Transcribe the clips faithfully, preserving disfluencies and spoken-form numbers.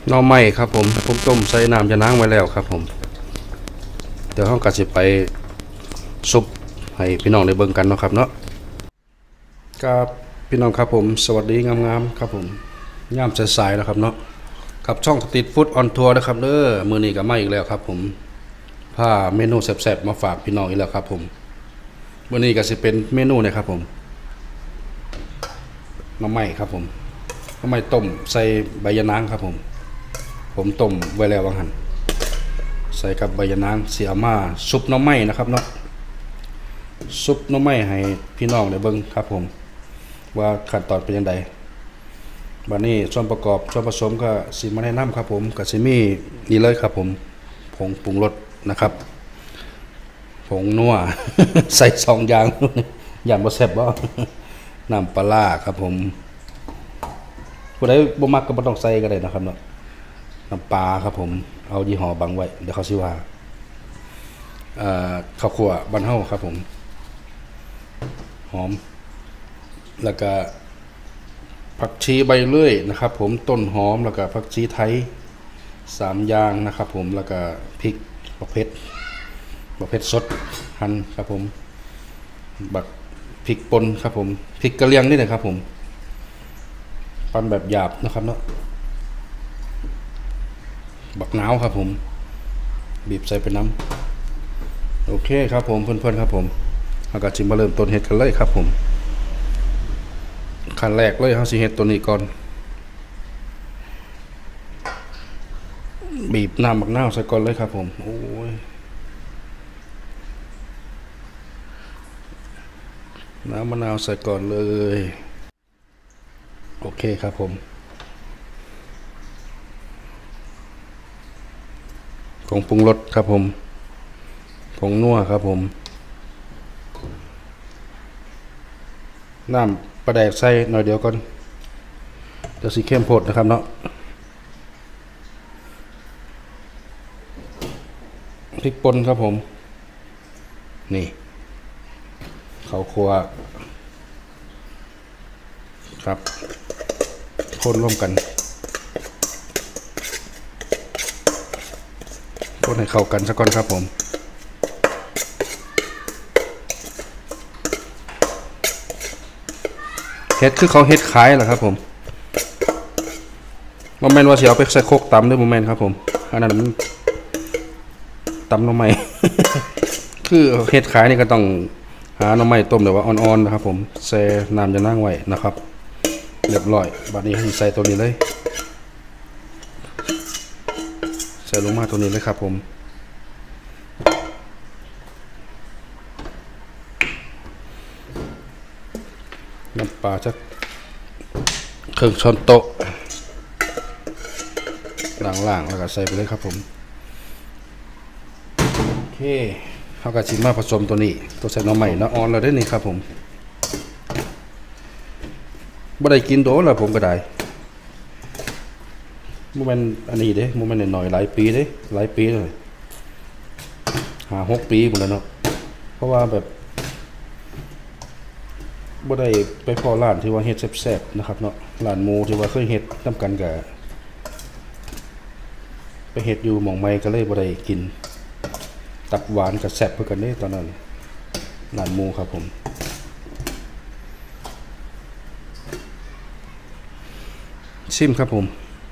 หน่อไม้ครับผมผมต้มใส่น้ำยะนางไว้แล้วครับผมเดี๋ยวเราก็สิไปซุปให้พี่น้องได้เบิ่งกันเนาะครับเนาะครับพี่น้องครับผมสวัสดีงามๆครับผมย่ามสายๆแล้วครับเนาะกับช่องสตรีทฟู้ดออนทัวร์นะครับเด้อมื้อนี้ก็มาอีกแล้วครับผมพาเมนูแซ่บๆมาฝากพี่น้องอีกแล้วครับผมมื้อนี้ก็สิเป็นเมนูนี่ครับผมหน่อไม้ครับผมหน่อไม้ต้มใส่ใบยะนางครับผมผมต้มไว้แล้วว่าหั่นใส่กับใบยะนางเสียมาซุปหน่อไม้นะครับเนาะซุปหน่อไม้ให้พี่น้องได้เบิ่งครับผมว่าขั้นตอนเป็นยังไงบัดนี้ส่วนประกอบส่วนผสมก็สิมาแนะนำครับผมก็สิมีนี่เลยครับผมผงปรุงรสนะครับผงนัว ใส่สองอย่างอย่างบ่แซ่บบ่น้ำปลาครับผมผู้ใดบ่มักก็บ่ต้องใส่ก็ได้นะครับเนาะน้ำปลาครับผมเอายี่ห้อบังไว้เดี๋ยวเขาสิว่าเอ่อข้าวคั่วบ้านเฮาครับผมหอมแล้วก็ผักชีใบเลื่อยนะครับผมต้นหอมแล้วก็ผักชีไทยสามอย่างนะครับผมแล้วก็พริกบักเผ็ดบักเผ็ดสดหั่นครับผมบักพริกป่นครับผมพริกกะเหรี่ยงนี่นะครับผมปั่นแบบหยาบนะครับเนาะบักนาวครับผมบีบใส่ไปน้ำโอเคครับผมเพื่อนๆครับผมเราก็จะมาเริ่มต้นเฮ็ดกันเลยครับผมขั้นแรกเลยเราสิเฮ็ดตัวนี้ก่อนบีบน้ำบักนาวใส่ก่อนเลยครับผมโอ้ยน้ำมะนาวใส่ก่อนเลยโอเคครับผมผงปรุงรสครับผมผงนัวครับผมน้ำปลาแดกใส่หน่อยเดียวก่อนเดี๋ยวสีเข้มโพดนะครับเนาะพริกป่นครับผมนี่ข้าวคั่วครับคนร่วมกันคนให้เข้ากันสักก่อนครับผมเฮ็ดคือเขาเฮ็ดขายเหรอครับผมโมเมนต์ว่าเสียเอาไปใส่โคกตำด้วยโมเมนต์ครับผมอันนั้นมันตำหน่อไม้ คือเฮ็ดขายนี่ก็ต้องหาหน่อไม้ต้มแต่ว่าอ่อนๆนะครับผมใส่น้ำจะนั่งไว้นะครับเรียบร้อยบัดนี้ใส่ตัวนี้เลยใส่ลงมาตัวนี้เลยครับผมน้ำปลาจักครึ่งช้อนโต๊ะล่างๆแล้วก็ใส่ไปเลยครับผมโอเคเขาก็ชิมมาผสมตัวนี้ตัวใส่หน่อไม้เนาะอ่อนแล้วได้นี่ครับผมบ่ได้กินโดนแล้วผมก็ได้โมเมนต์อันนี้เด้โมเมนต์หน่อยหลายปีเด้หลายปีเลยหาหกปีหมดแล้วเนาะเพราะว่าแบบบ่ได้ไปพอร้านที่ว่าเฮ็ดแซ่บๆนะครับเนาะร้านหมูที่ว่าเคยเฮ็ดนำกันก็ไปเฮ็ดอยู่หม่องใหม่ก็เลยบ่ได้กินตับหวานกับแซ่บเพื่อกันนี่ตอนนั้นร้านหมูครับผมชิมครับผม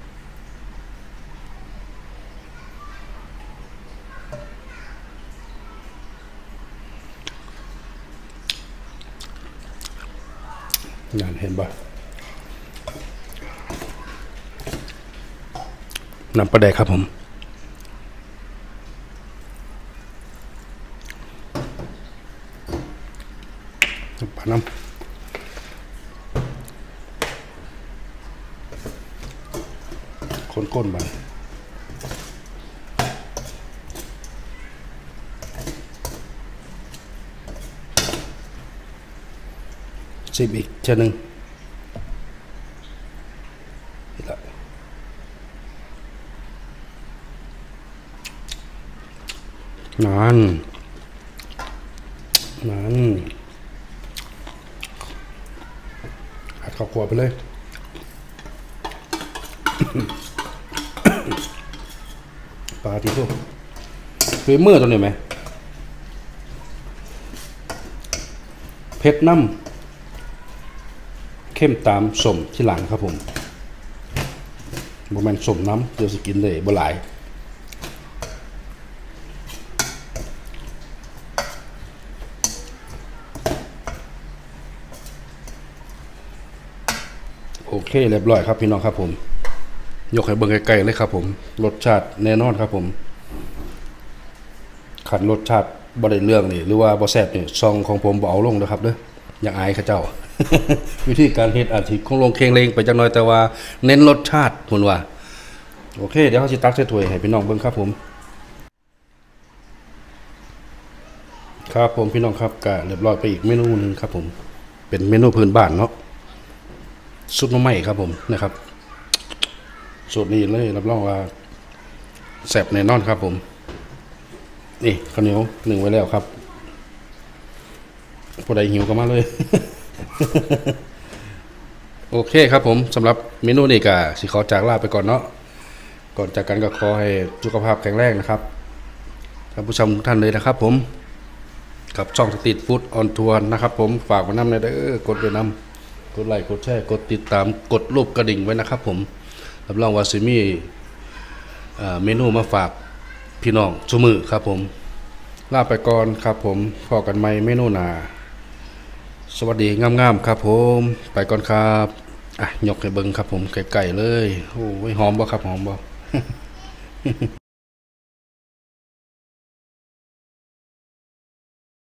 งานเห็นบ่น้ำปลาแดกครับผมปลาน้ำข้นๆไปชิมอีกเช่นหนึ่งนั่นนั่นอัดข้าวคั่วไปเลยปลาที่ทุกคือเมื่อตัวนี้ไหมเผ็ดน้ำเข้มตามสมที่หลังครับผมบ่แม่นสมน้ำเดี๋ยวสกินเลยบ่หลายโอเคเรียบร้อยครับพี่น้องครับผมยกให้เบิ่งไกลๆเลยครับผมรสชาติแน่นอนครับผมขันรสชาติบ่ได้เรื่องนี่หรือว่าบ่แซ่บนี่ซองของผมบ่เอาลงนะครับเด้ออย่างอายเขาเจ้า วิธีการเฮ็ดอาจสิคงลงเคงเลงไปจักหน่อยแต่ว่าเน้นรสชาติพุ่นว่าโอเคเดี๋ยวเฮาสิตักใส่ถ้วยให้พี่น้องเบิ่งครับผมครับผมพี่น้องครับก็เรียบร้อยไปอีกเมนูนึงครับผมเป็นเมนูพื้นบ้านเนาะซุปหน่อไม้ครับผมนะครับสูตรนี้เลยรับรองว่าแซ่บแน่นอนครับผมนี่ข้าวเหนียวหนึ่งไว้แล้วครับผู้ใดหิวก็มาเลย โอเคครับผมสำหรับเมนูนี้ก็สิขอจากลาไปก่อนเนาะก่อนจากกันก็ขอให้สุขภาพแข็งแรงนะครับท่านผู้ชมทุกท่านเลยนะครับผมกับช่องสตรีทฟู้ดออนทัวร์นะครับผมฝากไว้นำในเด้อกดไปนำกดไลค์กดแชร์กดติดตามกดรูปกระดิ่งไว้นะครับผมรับรองว่าสิมีเมนูมาฝากพี่น้องชุมือครับผมลาไปก่อนครับผมพอกันใหม่เมนูหน้าสวัสดีงามๆครับผมไปก่อนครับอ่ะยกให้เบิ่งครับผมไก่ๆเลยโอ้ยหอมบ่ครับหอมบ่